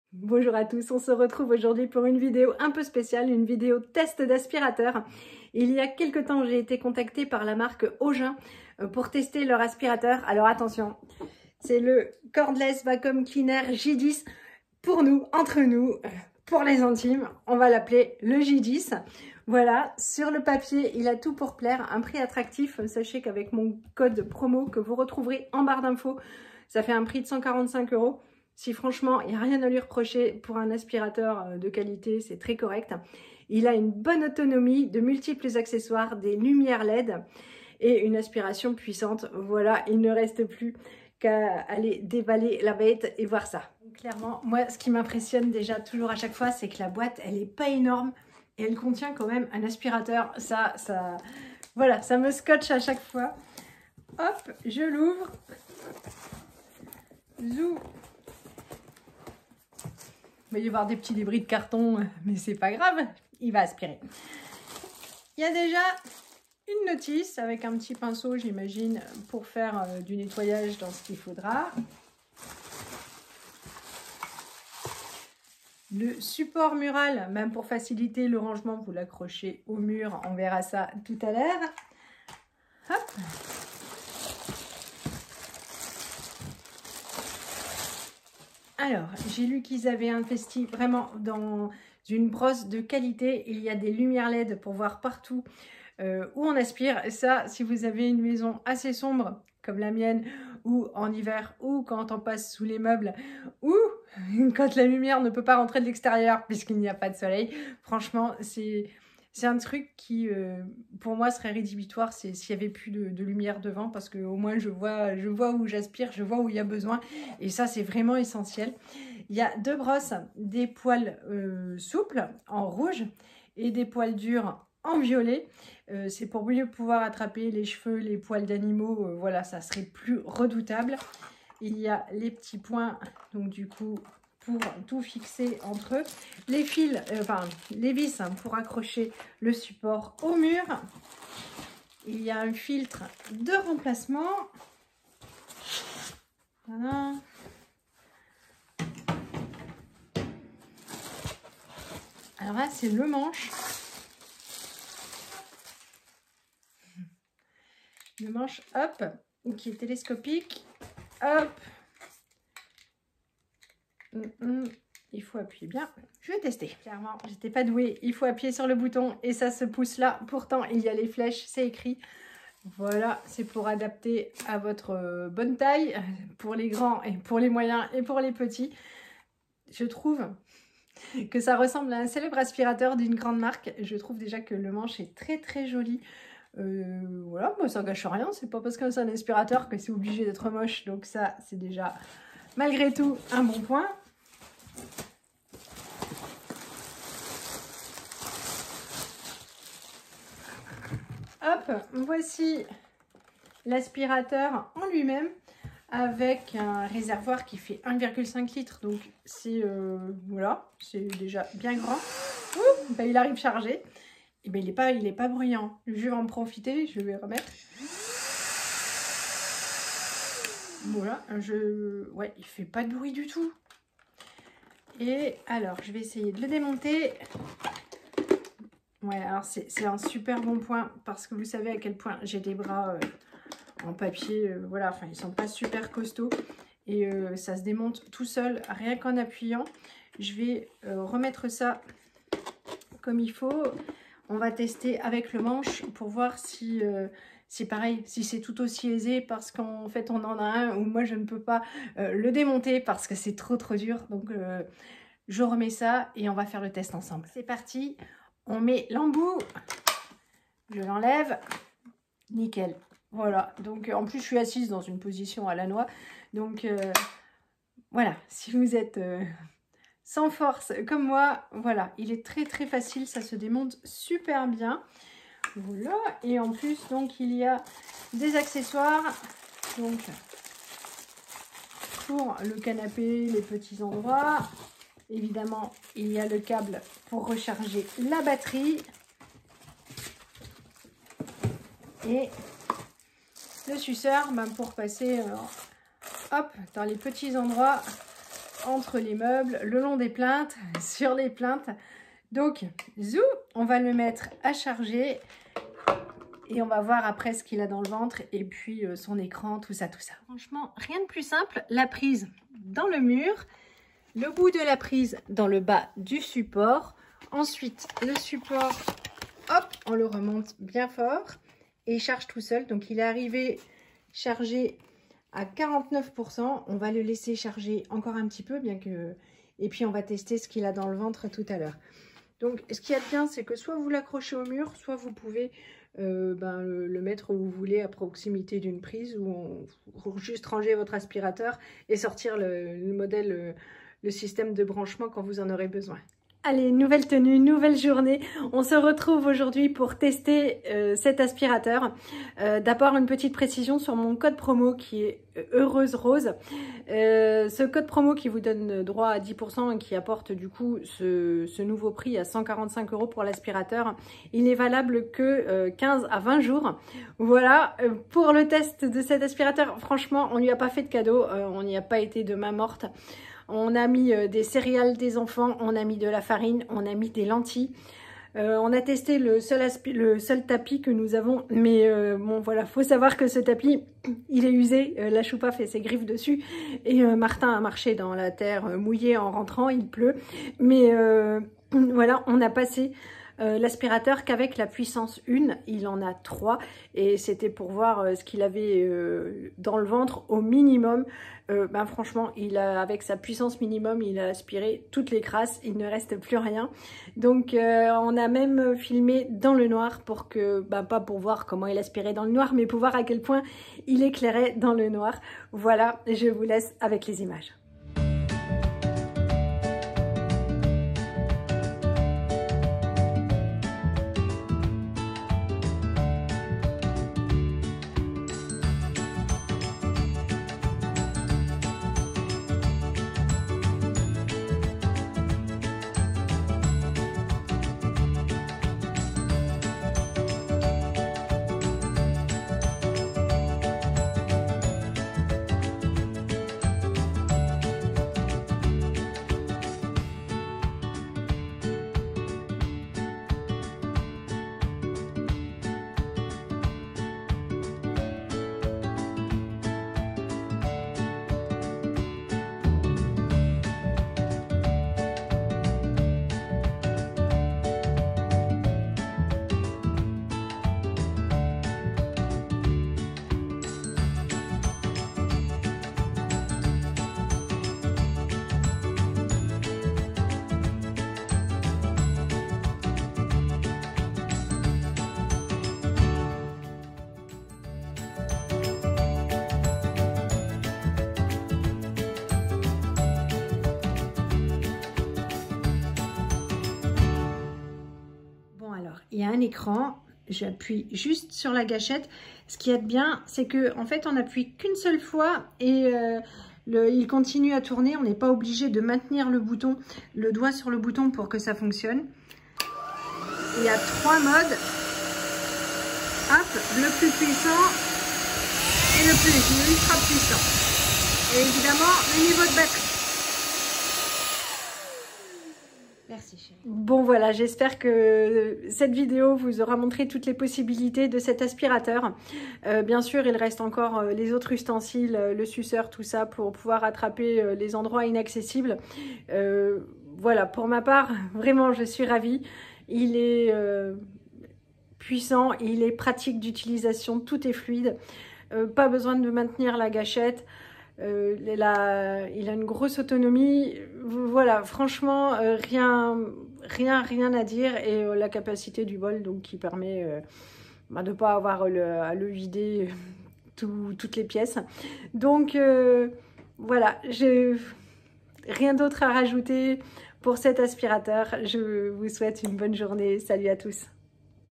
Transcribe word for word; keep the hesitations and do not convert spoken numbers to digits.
Bonjour à tous, on se retrouve aujourd'hui pour une vidéo un peu spéciale, une vidéo test d'aspirateur. Il y a quelques temps, j'ai été contactée par la marque Augin pour tester leur aspirateur. Alors attention, c'est le Cordless Vacuum Cleaner J dix. Pour nous, entre nous, pour les intimes, on va l'appeler le J dix. Voilà, sur le papier, il a tout pour plaire, un prix attractif. Sachez qu'avec mon code promo que vous retrouverez en barre d'infos, ça fait un prix de cent quarante-cinq euros. Si franchement, il n'y a rien à lui reprocher pour un aspirateur de qualité, c'est très correct. Il a une bonne autonomie, de multiples accessoires, des lumières L E D et une aspiration puissante. Voilà, il ne reste plus qu'à aller déballer la bête et voir ça. Clairement, moi, ce qui m'impressionne déjà toujours à chaque fois, c'est que la boîte, elle n'est pas énorme et elle contient quand même un aspirateur. Ça, ça, voilà, ça me scotche à chaque fois. Hop, je l'ouvre. Zou. Il va y avoir des petits débris de carton, mais c'est pas grave, il va aspirer. Il y a déjà une notice avec un petit pinceau, j'imagine, pour faire euh, du nettoyage dans ce qu'il faudra. Le support mural, même pour faciliter le rangement, vous l'accrochez au mur, on verra ça tout à l'heure. Hop. Alors, j'ai lu qu'ils avaient investi vraiment dans une brosse de qualité. Il y a des lumières L E D pour voir partout euh, où on aspire. Et ça, si vous avez une maison assez sombre, comme la mienne, ou en hiver, ou quand on passe sous les meubles, ou quand la lumière ne peut pas rentrer de l'extérieur puisqu'il n'y a pas de soleil, franchement, c'est... C'est un truc qui, euh, pour moi, serait rédhibitoire s'il n'y avait plus de, de lumière devant, parce que au moins je vois, je vois où j'aspire, je vois où il y a besoin, et ça c'est vraiment essentiel. Il y a deux brosses, des poils euh, souples en rouge et des poils durs en violet. Euh, c'est pour mieux pouvoir attraper les cheveux, les poils d'animaux, euh, voilà, ça serait plus redoutable. Il y a les petits points, donc du coup, pour tout fixer entre eux, les fils, euh, enfin les vis hein, pour accrocher le support au mur. Il y a un filtre de remplacement. Voilà. Alors là, c'est le manche. Le manche, hop, qui est télescopique. Hop. Il faut appuyer bien. Je vais tester. Clairement, j'étais pas douée. Il faut appuyer sur le bouton et ça se pousse là. Pourtant, il y a les flèches, c'est écrit. Voilà, c'est pour adapter à votre bonne taille, pour les grands et pour les moyens et pour les petits. Je trouve que ça ressemble à un célèbre aspirateur d'une grande marque. Je trouve déjà que le manche est très très joli. Euh, voilà, moi ça gâche rien. C'est pas parce que c'est un aspirateur que c'est obligé d'être moche. Donc ça, c'est déjà malgré tout un bon point. Hop, voici l'aspirateur en lui-même avec un réservoir qui fait un virgule cinq litres. Donc c'est euh, voilà, c'est déjà bien grand. Ouh, ben, il arrive chargé. Et ben il n'est pas, il est pas bruyant. Je vais en profiter, je vais remettre. Voilà, je, ouais, il fait pas de bruit du tout. Et alors, je vais essayer de le démonter. Ouais, alors c'est un super bon point parce que vous savez à quel point j'ai des bras euh, en papier, euh, voilà, enfin ils sont pas super costauds et euh, ça se démonte tout seul rien qu'en appuyant. Je vais euh, remettre ça comme il faut. On va tester avec le manche pour voir si euh, c'est pareil, si c'est tout aussi aisé parce qu'en fait on en a un où moi je ne peux pas euh, le démonter parce que c'est trop trop dur. Donc euh, je remets ça et on va faire le test ensemble. C'est parti. On met l'embout, je l'enlève, nickel. Voilà, donc en plus je suis assise dans une position à la noix. Donc euh, voilà, si vous êtes euh, sans force comme moi, voilà, il est très très facile, ça se démonte super bien. Voilà, et en plus donc il y a des accessoires, donc pour le canapé, les petits endroits. Évidemment, il y a le câble pour recharger la batterie. Et le suceur ben, pour passer euh, hop, dans les petits endroits entre les meubles, le long des plaintes, sur les plaintes. Donc, zou, on va le mettre à charger et on va voir après ce qu'il a dans le ventre et puis euh, son écran, tout ça, tout ça. Franchement, rien de plus simple. La prise dans le mur, le bout de la prise dans le bas du support. Ensuite, le support, hop, on le remonte bien fort et il charge tout seul. Donc, il est arrivé chargé à quarante-neuf pour cent. On va le laisser charger encore un petit peu, bien que... Et puis, on va tester ce qu'il a dans le ventre tout à l'heure. Donc, ce qu'il y a de bien, c'est que soit vous l'accrochez au mur, soit vous pouvez euh, ben, le, le mettre où vous voulez, à proximité d'une prise, ou on, ou juste ranger votre aspirateur et sortir le, le modèle, le, le système de branchement quand vous en aurez besoin. Allez, nouvelle tenue, nouvelle journée. On se retrouve aujourd'hui pour tester euh, cet aspirateur. Euh, D'abord, une petite précision sur mon code promo qui est Heureuse Rose. Euh, ce code promo qui vous donne droit à dix pour cent et qui apporte du coup ce, ce nouveau prix à cent quarante-cinq euros pour l'aspirateur, il n'est valable que euh, quinze à vingt jours. Voilà, euh, pour le test de cet aspirateur, franchement, on lui a pas fait de cadeau, euh, on n'y a pas été de main morte. On a mis euh, des céréales des enfants, on a mis de la farine, on a mis des lentilles. Euh, on a testé le seul, le seul tapis que nous avons, mais euh, bon voilà, faut savoir que ce tapis, il est usé, euh, la choupa fait ses griffes dessus, et euh, Martin a marché dans la terre euh, mouillée en rentrant, il pleut, mais euh, voilà, on a passé euh, l'aspirateur qu'avec la puissance un, il en a trois, et c'était pour voir euh, ce qu'il avait euh, dans le ventre au minimum. Euh, ben franchement, il a, avec sa puissance minimum, il a aspiré toutes les crasses, il ne reste plus rien. Donc euh, on a même filmé dans le noir pour que, ben pas pour voir comment il aspirait dans le noir, mais pour voir à quel point il éclairait dans le noir. Voilà, je vous laisse avec les images. Il y a un écran, j'appuie juste sur la gâchette. Ce qui est bien, c'est que en fait on appuie qu'une seule fois et euh, le, il continue à tourner. On n'est pas obligé de maintenir le bouton, le doigt sur le bouton pour que ça fonctionne. Il y a trois modes. Hop, le plus puissant et le plus ultra puissant. Et évidemment le niveau de batterie. Merci chérie. Bon voilà, j'espère que cette vidéo vous aura montré toutes les possibilités de cet aspirateur. Euh, bien sûr, il reste encore les autres ustensiles, le suceur, tout ça, pour pouvoir attraper les endroits inaccessibles. Euh, voilà, pour ma part, vraiment, je suis ravie. Il est euh, puissant, il est pratique d'utilisation, tout est fluide. Euh, pas besoin de maintenir la gâchette. Euh, il, a, il a une grosse autonomie, voilà, franchement, euh, rien, rien, rien à dire, et euh, la capacité du bol, donc qui permet euh, bah, de ne pas avoir le, à le vider tout, toutes les pièces. Donc euh, voilà, j'ai rien d'autre à rajouter pour cet aspirateur. Je vous souhaite une bonne journée. Salut à tous.